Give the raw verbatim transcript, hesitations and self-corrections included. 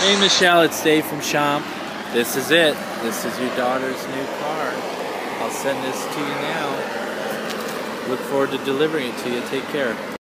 Hey Michelle, it's Dave from Champ. This is it. This is your daughter's new car. I'll send this to you now. Look forward to delivering it to you. Take care.